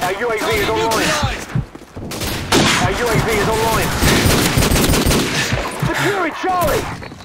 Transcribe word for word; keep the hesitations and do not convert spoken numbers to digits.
Our U A V is online. Our U A V is online. Securing Charlie!